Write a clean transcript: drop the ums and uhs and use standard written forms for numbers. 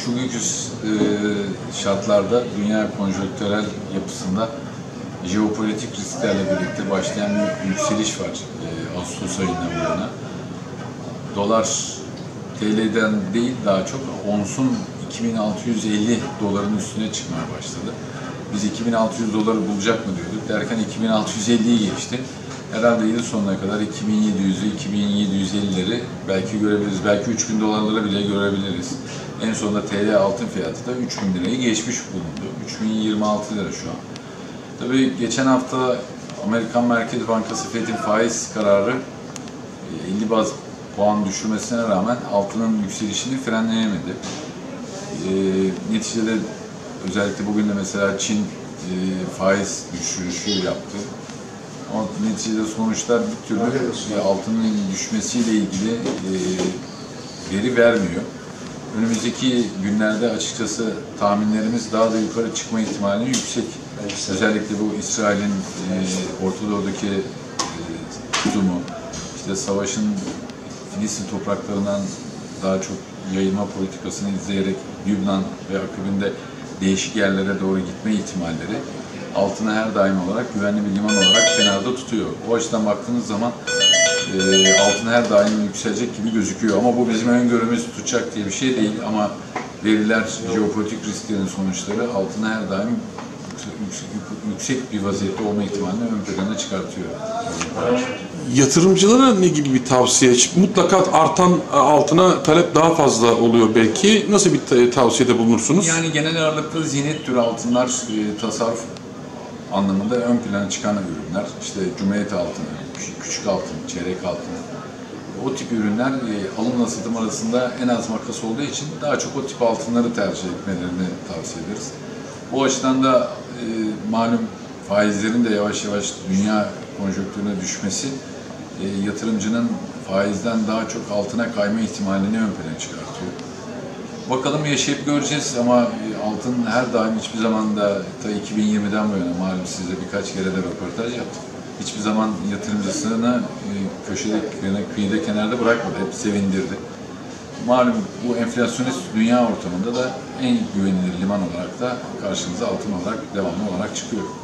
Şu günkü şartlarda dünya konjonktürel yapısında jeopolitik risklerle birlikte başlayan bir yükseliş var Ağustos ayından bu yana. Dolar TL'den değil daha çok onsun 2650 doların üstüne çıkmaya başladı. Biz 2600 doları bulacak mı diyorduk derken 2650'yi geçti. Herhalde yıl sonuna kadar 2700'ü, 2750'leri belki görebiliriz. Belki 3000 dolarları bile görebiliriz. En sonunda TL altın fiyatı da 3000 lirayı geçmiş bulundu. 3026 lira şu an. Tabii geçen hafta Amerikan Merkez Bankası Fed'in faiz kararı 50 baz puan düşürmesine rağmen altının yükselişini frenleyemedi. Neticede özellikle bugün de mesela Çin faiz düşürüşü yaptı. Ama neticede sonuçlar bir türlü altının düşmesiyle ilgili veri vermiyor. Önümüzdeki günlerde açıkçası tahminlerimiz daha da yukarı çıkma ihtimali yüksek. Özellikle bu İsrail'in Orta Doğu'daki tutumu, işte savaşın Filistin topraklarından daha çok yayılma politikasını izleyerek Lübnan ve akabinde değişik yerlere doğru gitme ihtimalleri altını her daim olarak güvenli bir liman olarak kenarda tutuyor. O açıdan baktığınız zaman altın her daim yükselecek gibi gözüküyor. Ama bu bizim öngörümüz tutacak diye bir şey değil. Ama veriler, jeopolitik risklerin sonuçları altını her daim yüksek bir vaziyette olma ihtimalini ön plana çıkartıyor. Yatırımcılara ne gibi bir tavsiye? Mutlaka artan altına talep daha fazla oluyor belki. Nasıl bir tavsiyede bulunursunuz? Yani genel ağırlıklı ziynet türü altınlar tasarruf anlamında ön plana çıkan ürünler. İşte Cumhuriyet altını, küçük altın, çeyrek altın. O tip ürünler alımla satım arasında en az makas olduğu için daha çok o tip altınları tercih etmelerini tavsiye ederiz. Bu açıdan da malum faizlerin de yavaş yavaş dünya konjonktürüne düşmesi yatırımcının faizden daha çok altına kayma ihtimalini ön plana çıkartıyor. Bakalım yaşayıp göreceğiz ama altın her daim hiçbir zaman da ta 2020'den bu yana malum size birkaç kere de röportaj yaptık. Hiçbir zaman yatırımcısını köşede, kıyıda, kenarda bırakmadı. Hep sevindirdi. Malum bu enflasyonist dünya ortamında da en güvenilir liman olarak da karşımıza altın olarak devamlı olarak çıkıyor.